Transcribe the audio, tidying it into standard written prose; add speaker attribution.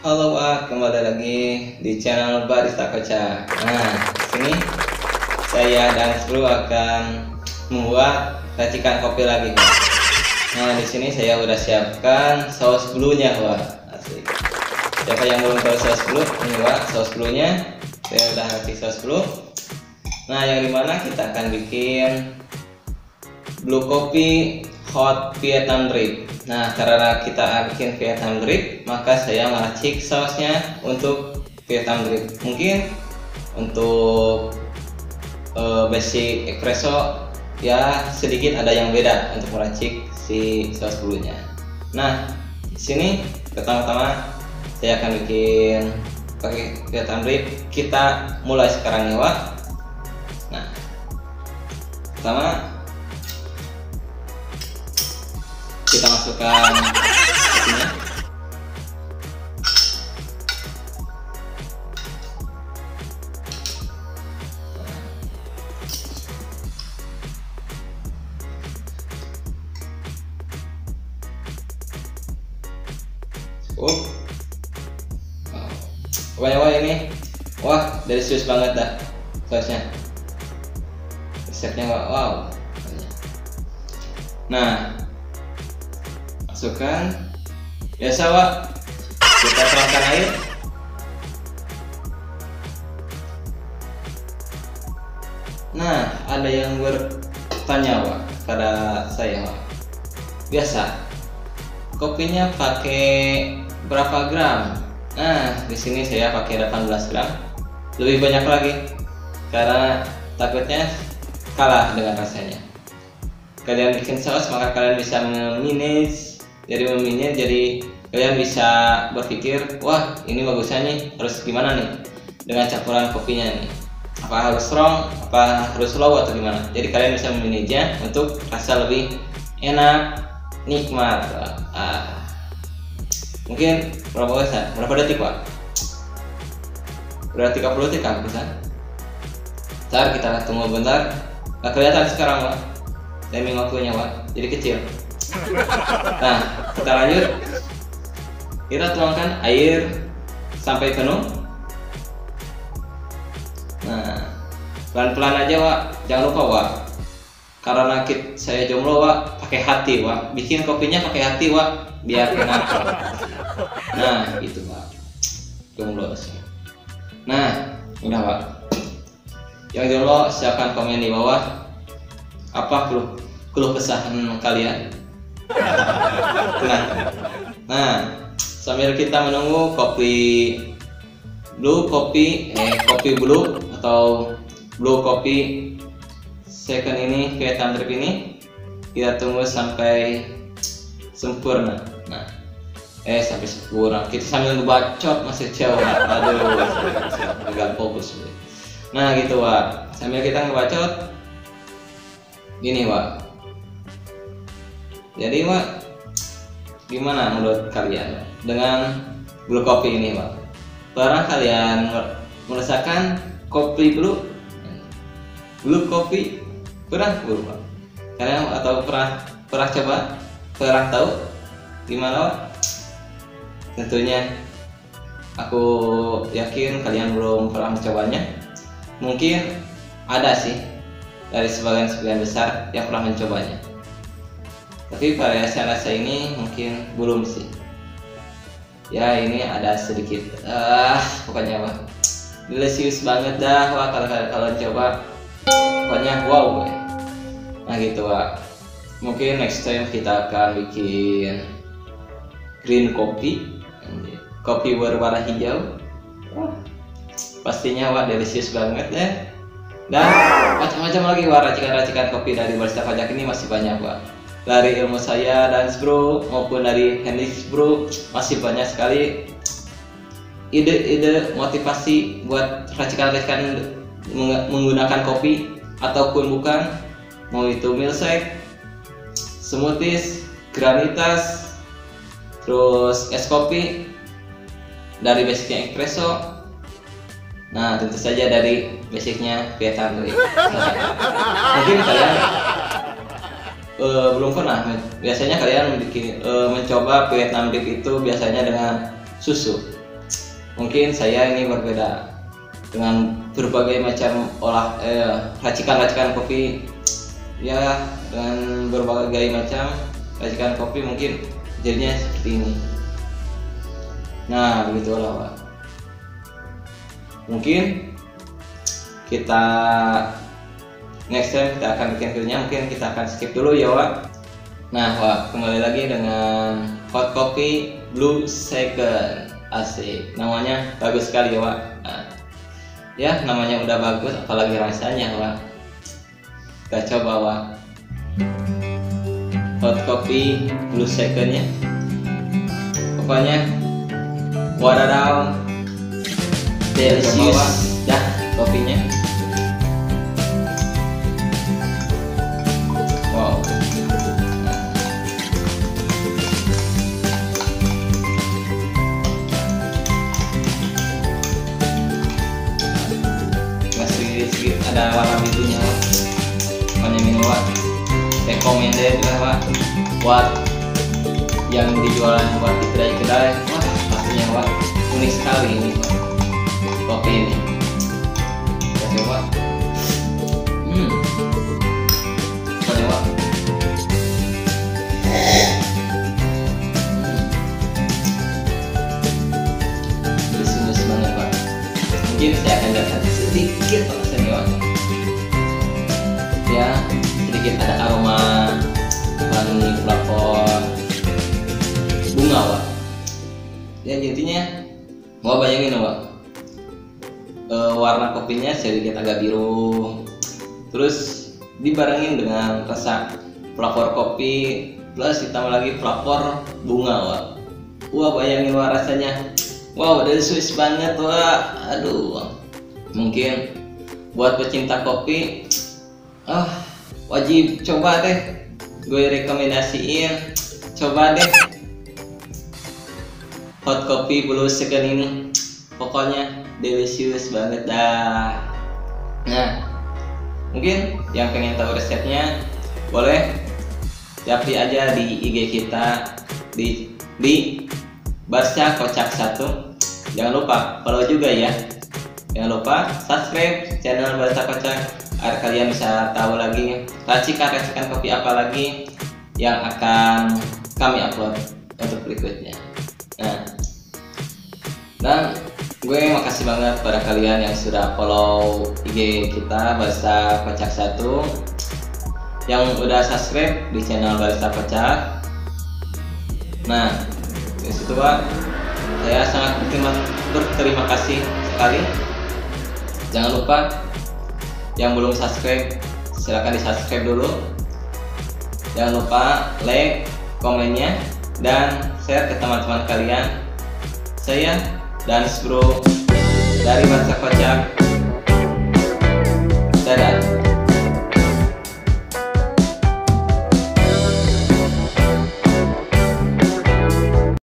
Speaker 1: Halo kembali lagi di channel Barista Kocak. Nah, sini saya dan Bro akan membuat racikan kopi lagi, Wak. Nah, di sini saya udah siapkan saus blue-nya, Wak. Asik. Siapa yang belum tahu saus blue? Ini, Wak, saus blue-nya. Saya udah kasih saus blue. Nah, yang dimana kita akan bikin blue kopi hot Vietnam drip. Nah, karena kita bikin Vietnam drip, maka saya meracik sausnya untuk Vietnam drip. Mungkin untuk basic espresso ya sedikit ada yang beda untuk meracik si saus bulunya. Nah, di sini pertama-tama saya akan bikin pakai Vietnam drip. Kita mulai sekarang ya, Wak. Nah, pertama kita masukkan kopinya. Cukup. Wah ini, wah delicious banget dah sausnya. Resepnya wow. Nah, masukkan biasa, Wak, kita tuangkan air. Nah, ada yang bertanya, Wak, pada saya, Wak, biasa kopinya pakai berapa gram? Nah, di sini saya pakai 18 gram, lebih banyak lagi karena takutnya kalah dengan rasanya. Kalian bikin saus maka kalian bisa memanage, jadi kalian bisa berpikir, wah ini bagusnya nih, harus gimana nih dengan campuran kopinya nih, apa harus strong, apa harus slow atau gimana. Jadi kalian bisa memanage untuk rasa lebih enak, nikmat. Mungkin berapa detik, Pak? Udah 30 detik kan bisa. Ntar kita tunggu bentar. Gak kelihatan sekarang, Pak, timing waktunya, Pak, jadi kecil. Nah, kita lanjut. Kita tuangkan air sampai penuh. Nah, pelan-pelan aja, Wak. Jangan lupa, Wak, karena saya jomblo, Wak, pakai hati, Wak. Bikin kopinya pakai hati, Wak, biar enak. Nah, gitu, Wak. Jomblo sih. Nah, udah, Wak. Yang jomblo silakan komen di bawah apa keluh kesah kalian. Nah, sambil kita menunggu kopi blue atau blue kopi second ini, Vietnam drip ini, kita tunggu sampai sempurna. Nah, sampai sempurna. Kita sambil ngebacot masih jauh. Aduh, agak fokus. Nah, gitu, Wak. Sambil kita ngebacot, gini, Wak. Jadi, Wak, gimana menurut kalian dengan blue kopi ini, Wak? Pernah kalian merasakan kopi blue kopi? Pernah, Wak? Kalian atau pernah coba? Pernah tahu gimana, Wak? Tentunya aku yakin kalian belum pernah mencobanya. Mungkin ada sih dari sebagian besar yang pernah mencobanya, tapi variasi rasa ini mungkin belum sih. Ya, ini ada sedikit pokoknya, Wak, delicious banget dah, Wak, kalau kalian coba. Pokoknya wow, Wak. Nah, gitu, Wak. Mungkin next time kita akan bikin green kopi berwarna hijau. Pastinya, Wak, delicious banget ya. Dan macam-macam lagi, Wak, racikan-racikan kopi dari Barista Kocak ini masih banyak, Wak. Dari ilmu saya dan Bro maupun dari Hendrix Bro masih banyak sekali ide-ide motivasi buat racikan-racikan menggunakan kopi ataupun bukan, mau itu milkshake, smoothies, granitas, terus es kopi, dari basicnya espresso. Nah, tentu saja dari basicnya Vietnam drip. Mungkin kalian belum pernah. Biasanya kalian mencoba Vietnam drip itu biasanya dengan susu. mungkin saya ini berbeda dengan berbagai macam racikan-racikan kopi ya, dengan berbagai macam racikan kopi mungkin jadinya seperti ini. Nah begitulah Pak. Mungkin kita next time kita akan bikin videonya, mungkin kita akan skip dulu ya Pak. Nah Pak, kembali lagi dengan hot coffee blue second. Asik, namanya bagus sekali ya Pak. Nah, ya namanya udah bagus, apalagi rasanya Pak. Kita coba Pak, hot coffee blue secondnya, pokoknya wadaw, delicious dah kopinya. Wow, masih sedikit ada warna birunya Pak. Pokoknya minum Pak, recommended lah Pak buat yang dijualan buat di kedai-kedai. Wah pastinya Pak, unik sekali ini Pak kopi ini. Kita coba. Pokoknya Pak, manis banget Pak. Mungkin saya akan lihat sedikit Pak sini Pak. Ya, sedikit ada aroma wangi flavor bunga Pak. Ya intinya mau bayangin Pak, warna kopinya sedikit agak biru, terus dibarengin dengan rasa flavor kopi plus ditambah lagi flavor bunga Pak. Wah bayangin Pak rasanya, wow delicious banget Pak. Aduh, mungkin buat pecinta kopi wajib coba deh, gue rekomendasiin coba deh hot coffee blue second ini, pokoknya delicious banget dah. Nah mungkin yang pengen tahu resepnya boleh japri aja di IG kita di Barca Kocak 1. Jangan lupa follow juga ya, jangan lupa subscribe channel Barca Kocak agar kalian bisa tahu lagi racikan-racikan kopi apa lagi yang akan kami upload untuk berikutnya. Nah, dan gue makasih banget pada kalian yang sudah follow IG kita Barca Kocak 1, yang udah subscribe di channel Barca Kocak. Nah, dari situ Pak, saya sangat berterima kasih sekali. Jangan lupa yang belum subscribe, silahkan di subscribe dulu. Jangan lupa like, komennya, dan share ke teman-teman kalian. Saya Danis Bro dari Barca Kocak.